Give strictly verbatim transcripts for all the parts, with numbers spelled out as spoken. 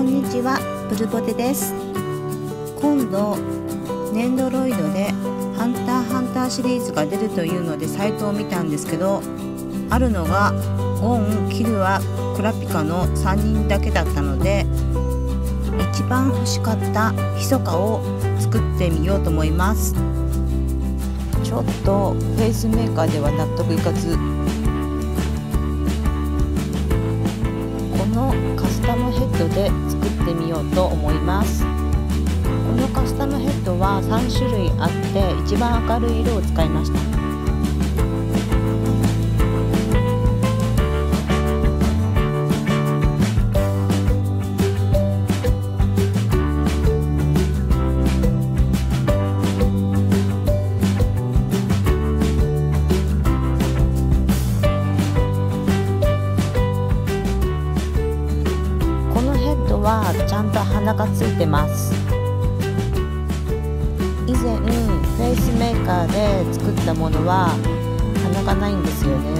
んにちは、プルポテです。今度ネンドロイドでハンターハンターシリーズが出るというのでサイトを見たんですけど、あるのがゴン、キルア、クラピカのさんにんだけだったので、一番欲しかったヒソカを作ってみようと思います。ちょっとフェイスメーカーでは納得いかず、このカスタムヘッドで作ってみようと思います。このカスタムヘッドはさんしゅるいあって、一番明るい色を使いました。はちゃんと鼻がついてます。以前フェイスメーカーで作ったものは鼻がないんですよね。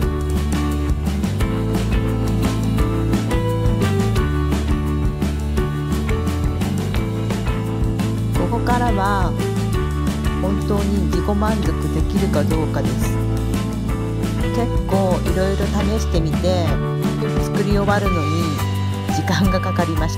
ここからは本当に自己満足できるかどうかです。結構いろいろ試してみて作り終わるのに時間がかかりました。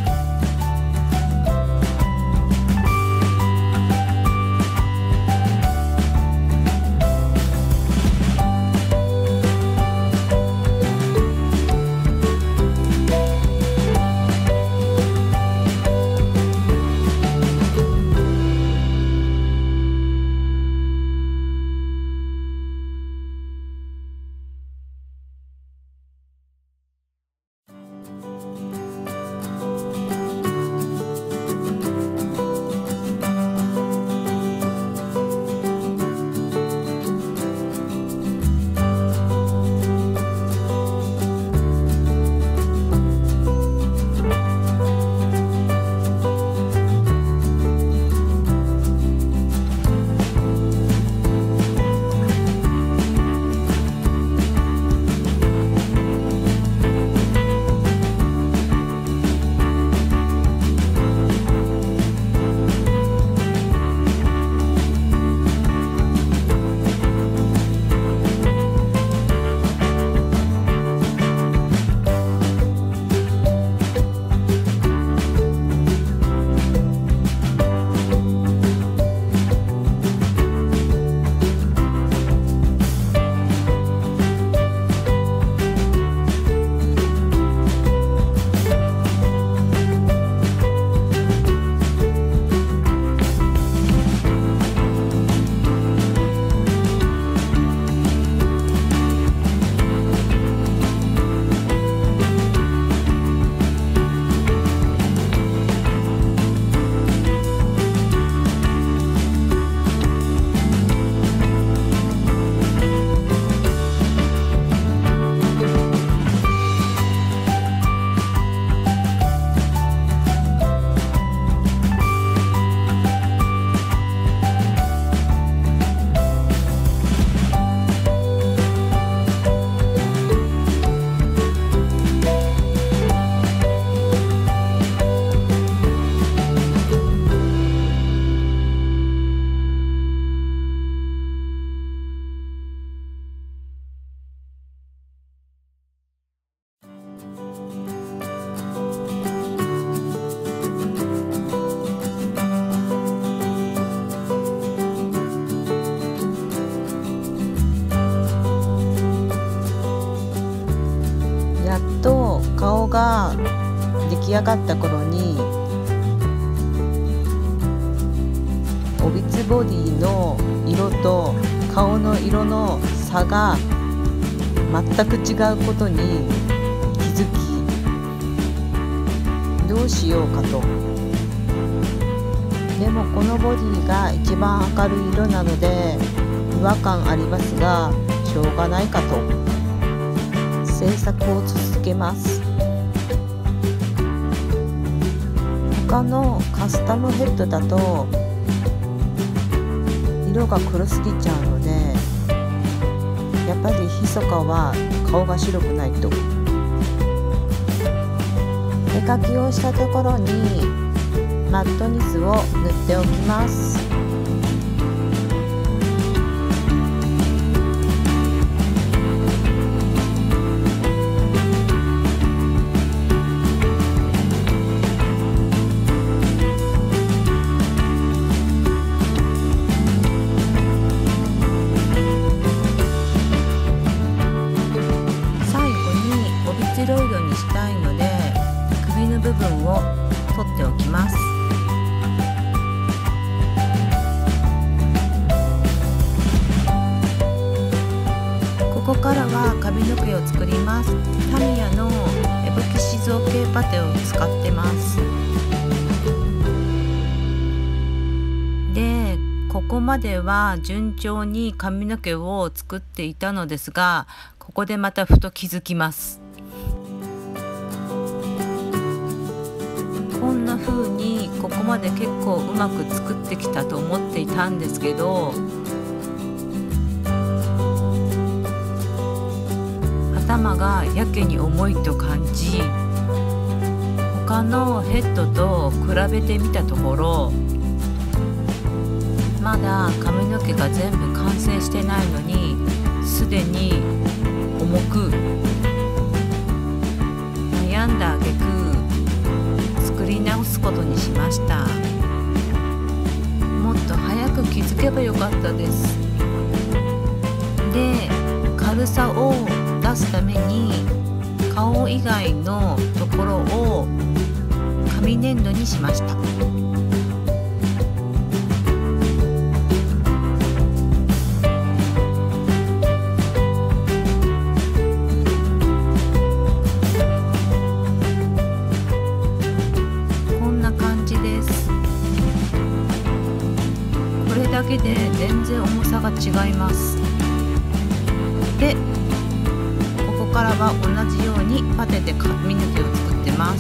顔が出来上がった頃にオビツボディの色と顔の色の差が全く違うことに気づき、どうしようかと。でもこのボディが一番明るい色なので違和感ありますが、しょうがないかと制作を続けます。他のカスタムヘッドだと色が黒すぎちゃうので、やっぱりひそかは顔が白くないと。でかきをしたところにマットニスを塗っておきます。ロイドにしたいので首の部分を取っておきます。ここからは髪の毛を作ります。タミヤのエボキシ造形パテを使ってます。で、ここまでは順調に髪の毛を作っていたのですが、ここでまたふと気づきます。こんな風にここまで結構うまく作ってきたと思っていたんですけど、頭がやけに重いと感じ、他のヘッドと比べてみたところ、まだ髪の毛が全部完成してないのにすでに重く、悩んだ挙句作り直すことにしました。もっと早く気づけばよかったです。で、軽さを出すために顔以外のところを紙粘土にしました。これだけで全然重さが違います。で、ここからは同じようにパテで髪の毛を作ってます。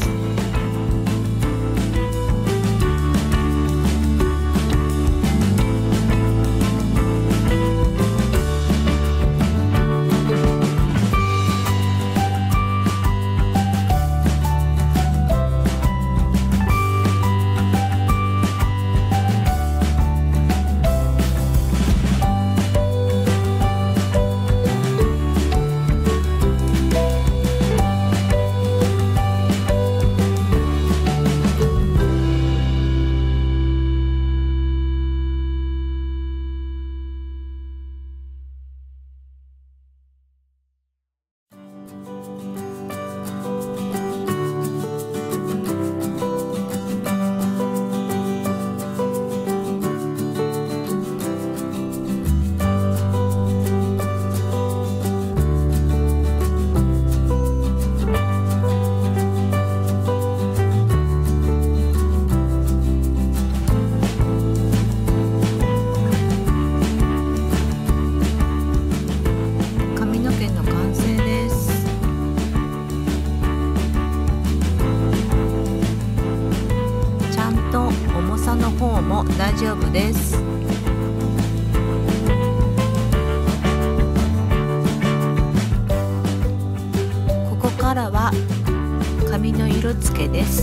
の方も大丈夫です。ここからは髪の色付けです。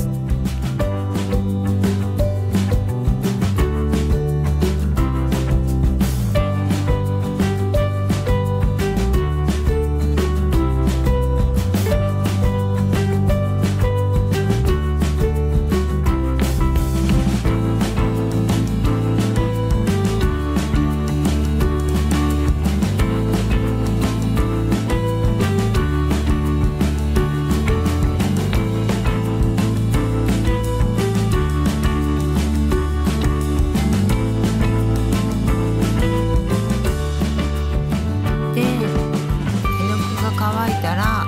乾いたら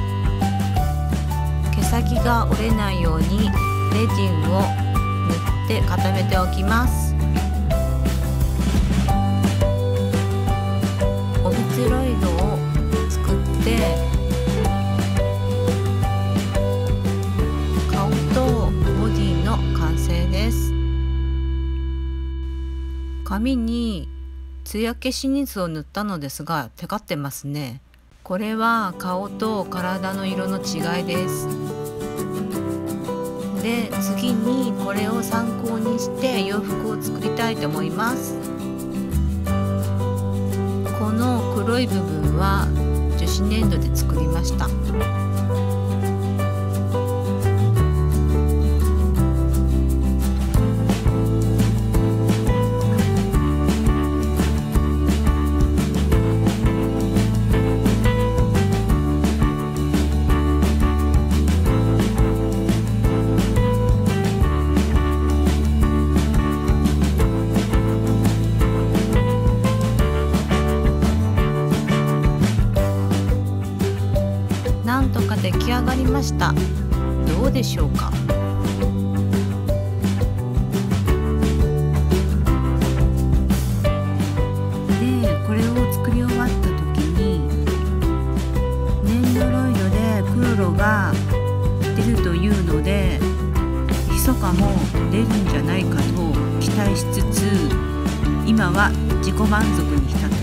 毛先が折れないようにレジンを塗って固めておきます。オビツロイドを作って顔とボディの完成です。髪に艶消しニスを塗ったのですがテカってますね。これは顔と体の色の違いです。 で次にこれを参考にして洋服を作りたいと思います。この黒い部分は樹脂粘土で作りました。なんとか出来上がりました。どうでしょうか。で、これを作り終わった時に粘土ロイドで黒が出るというので、密かも出るんじゃないかと期待しつつ、今は自己満足に浸って